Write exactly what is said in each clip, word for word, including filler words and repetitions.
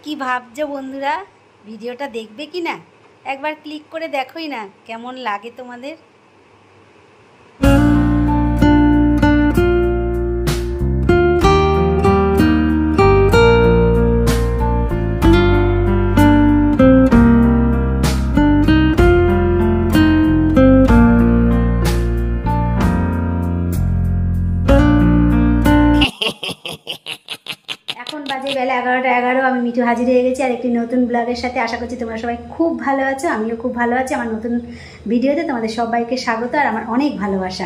কি ভাবছো বন্ধুরা, ভিডিওটা দেখবে কি না? একবার ক্লিক করে দেখোই না কেমন লাগে তোমাদের। এখন বাজে বেলা এগারোটা এগারো। আমি মিঠু হাজির হয়ে গেছি আর একটি নতুন ব্লগের সাথে। আশা করছি তোমরা সবাই খুব ভালো আছো, আমিও খুব ভালো আছি। আমার নতুন ভিডিওতে তোমাদের সবাইকে স্বাগত আর আমার অনেক ভালোবাসা।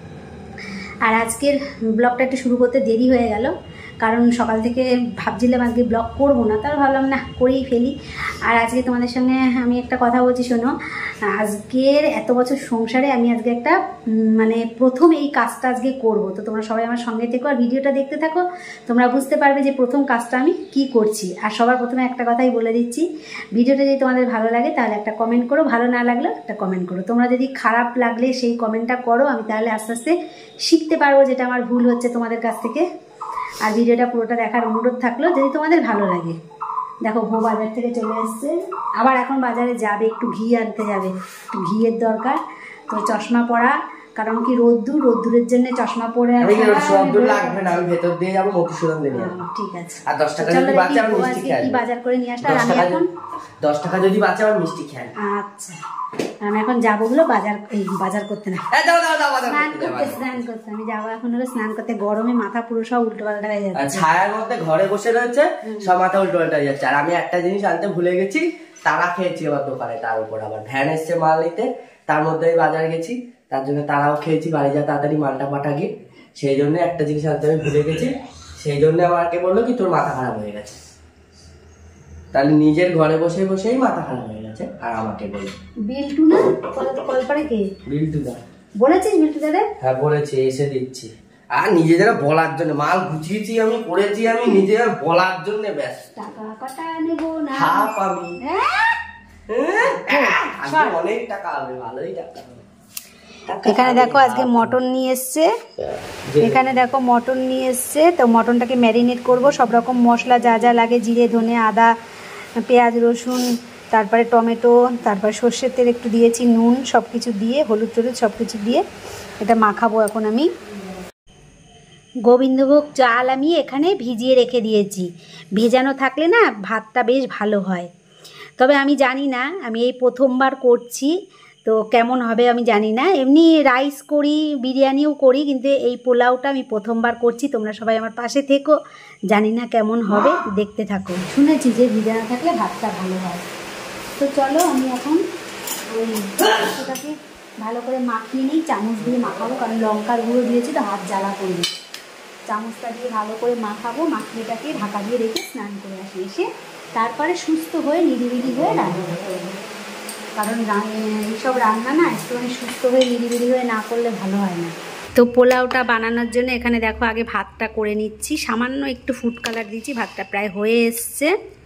আর আজকের ব্লগটা একটু শুরু করতে দেরি হয়ে গেল, কারণ সকাল থেকে ভাবছিলাম আজকে ব্লগ করবো না, তার ভাবলাম না করেই ফেলি। আর আজকে তোমাদের সঙ্গে আমি একটা কথা বলছি, শোনো। আজকের এত বছর সংসারে আমি আজকে একটা মানে প্রথম এই কাজটা আজকে করব। তো তোমরা সবাই আমার সঙ্গে থেকো আর ভিডিওটা দেখতে থাকো, তোমরা বুঝতে পারবে যে প্রথম কাজটা আমি কি করছি। আর সবার প্রথমে একটা কথাই বলে দিচ্ছি, ভিডিওটা যদি তোমাদের ভালো লাগে তাহলে একটা কমেন্ট করো, ভালো না লাগলেও একটা কমেন্ট করো। তোমরা যদি খারাপ লাগলে সেই কমেন্টটা করো, আমি তাহলে আস্তে আস্তে শিখতে পারবো যেটা আমার ভুল হচ্ছে তোমাদের কাছ থেকে। আর ভিডিওটা পুরোটা দেখার অনুরোধ থাকলো যদি তোমাদের ভালো লাগে। দেখো বউ বাজার থেকে চলে এসছে, আবার এখন বাজারে যাবে, একটু ঘি আনতে যাবে, একটু ঘিয়ের দরকার। তো চশমা পরা, কারণ কি রোদ্দুর, রোদ্দুরের জন্য চশমা পরে আমি কি রোদ্দুর লাগবে না, আমি ভেতর দিয়ে যাবো মধুসূদন দিয়ে যাবো। ঠিক আছে। আর দশ টাকা যদি বাঁচে আমি মিষ্টি খাই। কি বাজার করে নিয়ে আসলে আমি এখন দশ টাকা যদি বাঁচে আমি মিষ্টি খাই। আচ্ছা, আমি এখন যাবো হলো বাজার, এই বাজার করতে না, স্নান করতে স্নান করতে আমি যাবো এখন হলো স্নান করতে। গরমে মাথা পুরো সব উল্টো পাল্টা হয়ে যাচ্ছে। ছায়ার মধ্যে ঘরে বসে রয়েছে, সব মাথা উল্টো পাল্টা হয়ে যাচ্ছে। আর আমি একটা জিনিস আনতে ভুলে গেছি, তারা খেয়েছি আমার দোকানে। তার উপর আবার ভ্যান এসছে মাল নিতে, তার মধ্যে বাজার গেছি, তার জন্য তারাও খেয়েছি। বাড়ি যা তাড়াতাড়ি মালটা পাঠা গিয়ে, সেই জন্য একটা জিনিস আনতে আমি ভুলে গেছি। সেই জন্য আমাকে বললো কি তোর মাথা খারাপ হয়ে গেছে। তাহলে নিজের ঘরে বসে বসেই মাথা খারাপ হয়ে গেছে আর আমাকে বলে। বিল্টু না কলপাড়ে কে? বিল্টু দা বলেছিস? বিল্টু দাদা? হ্যাঁ বলেছি, এসে দিচ্ছি। আর নিজেদের বলার জন্য মাল গুছিয়েছি আমি, করেছি আমি, নিজেদের বলার জন্য ব্যাস। টাকা কটা নেবো না হাফ আমি, অনেক টাকা হবে, ভালোই টাকা হবে। এখানে দেখো আজকে মটন নিয়ে এসছে, এখানে দেখো মটন নিয়ে এসছে। তো মটনটাকে ম্যারিনেট করব, সব রকম মশলা যা যা লাগে, জিরে ধনে আদা পেঁয়াজ রসুন, তারপরে টমেটো, তারপরে সর্ষের তেল একটু দিয়েছি, নুন সব কিছু দিয়ে, হলুদ টলুদ সব কিছু দিয়ে এটা মাখাবো এখন আমি। গোবিন্দভোগ চাল আমি এখানে ভিজিয়ে রেখে দিয়েছি, ভেজানো থাকলে না ভাতটা বেশ ভালো হয়। তবে আমি জানি না, আমি এই প্রথমবার করছি, তো কেমন হবে আমি জানি না। এমনি রাইস করি, বিরিয়ানিও করি, কিন্তু এই পোলাওটা আমি প্রথমবার করছি। তোমরা সবাই আমার পাশে থেকো, জানি না কেমন হবে, দেখতে থাকো। শুনেছি যে ভিজানো থাকলে ভাতটা ভালো হয়। তো চলো আমি এখন ওই মাংসটাকে ভালো করে মাখিয়ে নিই, চামচ দিয়ে মাখাবো, কারণ লঙ্কার গুঁড়ো দিয়েছি তো হাত জ্বালা করবে। চামচটা দিয়ে ভালো করে মাখাবো, মাখিয়েটাকে ঢাকা দিয়ে রেখে স্নান করে আসি, এসে তারপরে সুস্থ হয়ে নিরিবিলি হয়ে রান্না করবো। কারণ এইসব রান্না না একটুখানি সুস্থ হয়ে নিরিবিলি হয়ে না করলে ভালো হয় না। তো পোলাওটা বানানোর জন্য এখানে দেখো আগে ভাতটা করে নিচ্ছি, সামান্য একটু ফুড কালার দিচ্ছি, ভাতটা প্রায় হয়ে এসছে।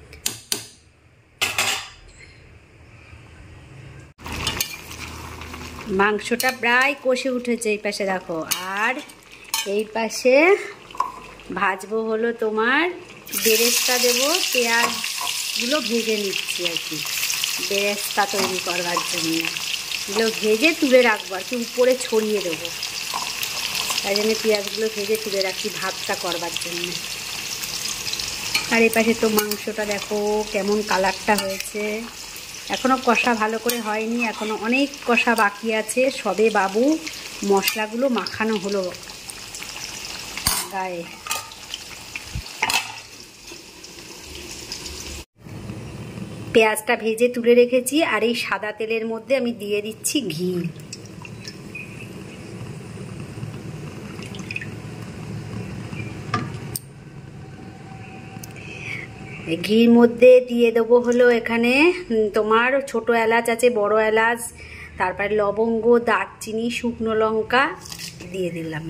মাংসটা প্রায় কষে উঠেছে, এই পাশে দেখো। আর এই পাশে ভাজবো হলো তোমার বেরেস্তা দেবো, পেঁয়াজগুলো ভেজে নিচ্ছি আর কি, বেরেস্তা তৈরি করবার জন্য। এগুলো ভেজে তুলে রাখবো আর কি, উপরে ছড়িয়ে দেবো, তাই জন্য পেঁয়াজগুলো ভেজে তুলে রাখছি ভাতটা করবার জন্য। আর এই পাশে তো মাংসটা দেখো কেমন কালারটা হয়েছে, এখনও কষা ভালো করে হয়নি, এখনও অনেক কষা বাকি আছে। সবে বাবু মশলাগুলো মাখানো হলো গায়ে। পেঁয়াজটা ভেজে তুলে রেখেছি, আর এই সাদা তেলের মধ্যে আমি দিয়ে দিচ্ছি ঘি। ঘির মধ্যে দিয়ে দেবো হলো এখানে তোমার ছোট এলাচ আছে, বড় এলাচ, তারপরে লবঙ্গ, দারচিনি, শুকনো লঙ্কা দিয়ে দিলাম।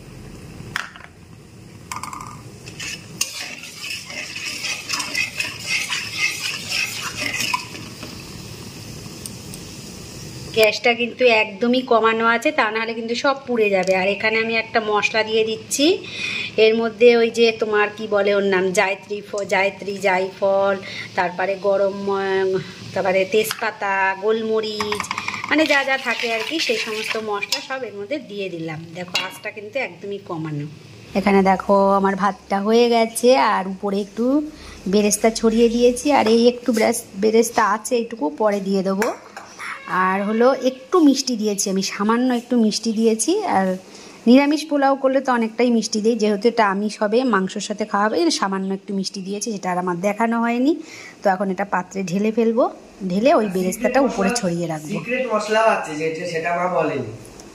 গ্যাসটা কিন্তু একদমই কমানো আছে, তা নাহলে কিন্তু সব পুড়ে যাবে। আর এখানে আমি একটা মশলা দিয়ে দিচ্ছি, এর মধ্যে ওই যে তোমার কি বলে ওর নাম জায়ত্রী ফ জায়ত্রী জায়ফল, তারপরে গরম তারপরে তেজপাতা, গোলমরিচ, মানে যা যা থাকে আর কি সেই সমস্ত মশলা সব এর মধ্যে দিয়ে দিলাম। দেখো আঁচটা কিন্তু একদমই কমানো। এখানে দেখো আমার ভাতটা হয়ে গেছে আর উপরে একটু বেরেস্তা ছড়িয়ে দিয়েছি, আর এই একটু বেরেস্তা আছে এইটুকু পরে দিয়ে দেবো। আর হলো একটু মিষ্টি দিয়েছি আমি, সামান্য একটু মিষ্টি দিয়েছি। আর নিরামিষ পোলাও করলে তো অনেকটাই মিষ্টি দিই, যেহেতু এটা আমিষ হবে মাংসর সাথে খাওয়া হবে, সামান্য একটু মিষ্টি দিয়েছি, সেটা আর আমার দেখানো হয়নি। তো এখন এটা পাত্রে ঢেলে ফেলবো, ঢেলে ওই বেরেস্তাটা উপরে ছড়িয়ে রাখবো। সিক্রেট মশলাও আছে যেটা সেটা মা বলেনি।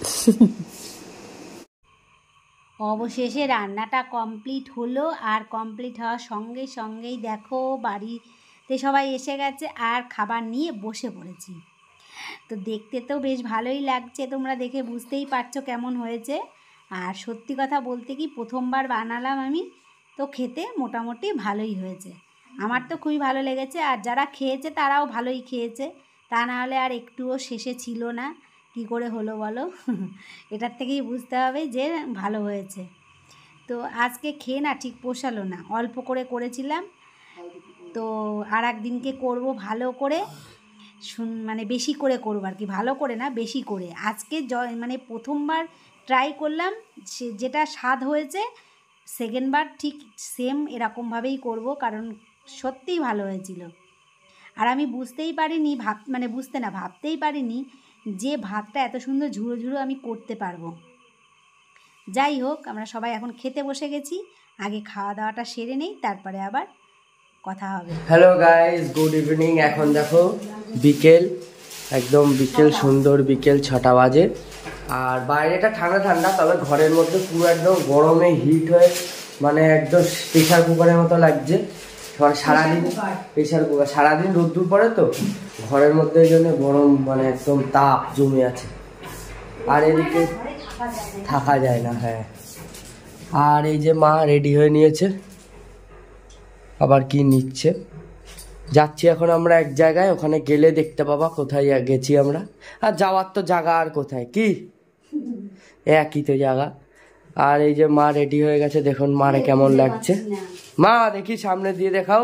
অবশেষে রান্নাটা কমপ্লিট হলো, আর কমপ্লিট হওয়ার সঙ্গে সঙ্গেই দেখো বাড়িতে সবাই এসে গেছে আর খাবার নিয়ে বসে পড়েছি। তো দেখতে তো বেশ ভালোই লাগছে, তোমরা দেখে বুঝতেই পারছো কেমন হয়েছে। আর সত্যি কথা বলতে কি প্রথমবার বানালাম আমি, তো খেতে মোটামুটি ভালোই হয়েছে, আমার তো খুবই ভালো লেগেছে। আর যারা খেয়েছে তারাও ভালোই খেয়েছে, তা নাহলে আর একটুও শেষে ছিল না। কি করে হলো বলো? এটার থেকেই বুঝতে হবে যে ভালো হয়েছে। তো আজকে খেয়ে না ঠিক পোষালো না, অল্প করে করেছিলাম, তো আর একদিনকে করবো ভালো করে, মানে বেশি করে করবো আর কি, ভালো করে না বেশি করে। আজকে মানে প্রথমবার ট্রাই করলাম, সে যেটা স্বাদ হয়েছে সেকেন্ডবার ঠিক সেম এরকমভাবেই করব, কারণ সত্যিই ভালো হয়েছিল। আর আমি বুঝতেই পারিনি, ভাব মানে বুঝতে না ভাবতেই পারিনি যে ভাতটা এত সুন্দর ঝুড়ো ঝুড়ো আমি করতে পারবো। যাই হোক, আমরা সবাই এখন খেতে বসে গেছি, আগে খাওয়া দাওয়াটা সেরে নেই, তারপরে আবার কথা হবে। Hello guys, good evening. এখন দেখো বিকেল, একদম বিকেল, সুন্দর বিকেল ছটা বাজে। আর বাইরেটা ঠান্ডা ঠান্ডা, তবে ঘরের মধ্যে পুরো একদম গরমে হিট হয়ে মানে একদম প্রেশার কুকারের মতো লাগছে। সারাদিন প্রেশার কুকার, সারাদিন রোদ্দুর পড়ে তো ঘরের মধ্যে, এই জন্য গরম মানে একদম তাপ জমে আছে। আর এদিকে থাকা যায় না। হ্যাঁ, আর এই যে মা রেডি হয়ে নিয়েছে, আবার কি নিচ্ছে। যাচ্ছি এখন আমরা এক জায়গায়, ওখানে গেলে দেখতে পাবা কোথায় গেছি আমরা। আর যাওয়ার তো জায়গা আর কোথায়, কি একই তো জায়গা। আর এই যে মা রেডি হয়ে গেছে, দেখুন মারে কেমন লাগছে। মা দেখি সামনে দিয়ে দেখাও,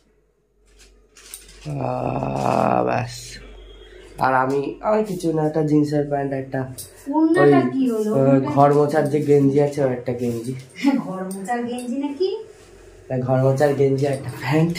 ব্যাস। আর আমি আমি কিছু না, একটা জিন্সের প্যান্ট, একটা ওই ঘর মোছার যে গেঞ্জি আছে ওর একটা গেঞ্জি, ঘর মোছার গেঞ্জি নাকি ঘর মোছার গেঞ্জি একটা প্যান্ট।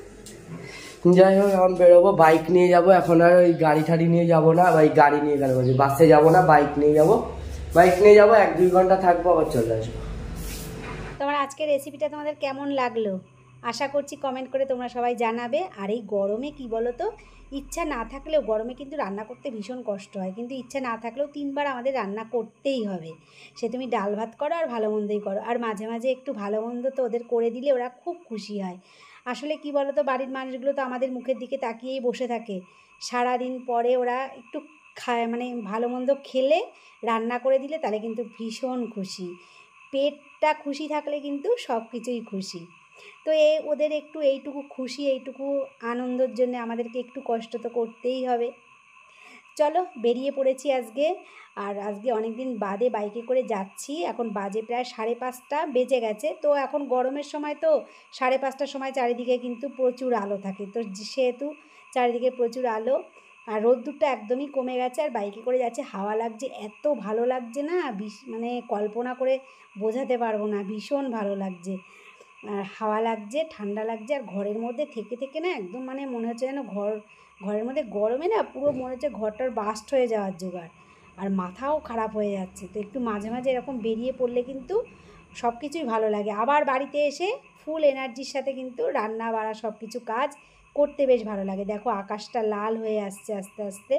যাই হোক, এখন বেরোবো, বাইক নিয়ে যাব এখন, আর ওই গাড়ি ঠাড়ি নিয়ে যাব না, বা গাড়ি নিয়ে গেলে বলছি বাসে যাব না, বাইক নিয়ে যাব। বাইক নিয়ে যাব, এক দুই ঘন্টা থাকবো, আবার চলে আসবো। তোমার আজকের রেসিপিটা তোমাদের কেমন লাগলো আশা করছি কমেন্ট করে তোমরা সবাই জানাবে। আর এই গরমে কি বলো তো, ইচ্ছা না থাকলেও, গরমে কিন্তু রান্না করতে ভীষণ কষ্ট হয়, কিন্তু ইচ্ছা না থাকলেও তিনবার আমাদের রান্না করতেই হবে। সে তুমি ডাল ভাত করো আর ভালো মন্দই করো, আর মাঝে মাঝে একটু ভালো মন্দ তো ওদের করে দিলে ওরা খুব খুশি হয়। আসলে কি বলো তো, বাড়ির মানুষগুলো তো আমাদের মুখের দিকে তাকিয়েই বসে থাকে সারাদিন, পরে ওরা একটু খায় মানে ভালো মন্দ খেলে রান্না করে দিলে তাহলে কিন্তু ভীষণ খুশি। পেটটা খুশি থাকলে কিন্তু সব কিছুই খুশি। তো এ ওদের একটু এইটুকু খুশি, এইটুকু আনন্দের জন্য আমাদেরকে একটু কষ্ট তো করতেই হবে। চলো বেরিয়ে পড়েছি আজকে, আর আজকে অনেক দিন বাদে বাইকে করে যাচ্ছি। এখন বাজে প্রায় সাড়ে পাঁচটা বেজে গেছে। তো এখন গরমের সময় তো সাড়ে পাঁচটার সময় চারিদিকে কিন্তু প্রচুর আলো থাকে, তো সেহেতু চারিদিকে প্রচুর আলো, আর রোদ্দুরটা একদমই কমে গেছে। আর বাইকে করে যাচ্ছে, হাওয়া লাগছে, এত ভালো লাগছে না, মানে কল্পনা করে বোঝাতে পারবো না, ভীষণ ভালো লাগছে। আর হাওয়া লাগছে, ঠান্ডা লাগছে, আর ঘরের মধ্যে থেকে থেকে না একদম মানে মনে হচ্ছে যেন ঘর ঘরের মধ্যে গরমে না পুরো মনে হচ্ছে ঘরটার বাস্ট হয়ে যাওয়ার জোগাড়, আর মাথাও খারাপ হয়ে যাচ্ছে। তো একটু মাঝে মাঝে এরকম বেরিয়ে পড়লে কিন্তু সব কিছুই ভালো লাগে। আবার বাড়িতে এসে ফুল এনার্জির সাথে কিন্তু রান্না বাড়া সব কিছু কাজ করতে বেশ ভালো লাগে। দেখো আকাশটা লাল হয়ে আসছে আস্তে আস্তে।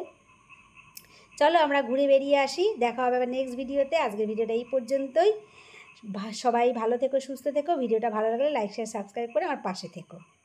চলো আমরা ঘুরে বেরিয়ে আসি, দেখা হবে আবার নেক্সট ভিডিওতে। আজকের ভিডিওটা এই পর্যন্তই। সবাই ভালো থেকো, সুস্থ থেকো। ভিডিওটা ভালো লাগলে লাইক শেয়ার সাবস্ক্রাইব করে আমার পাশে থেকো।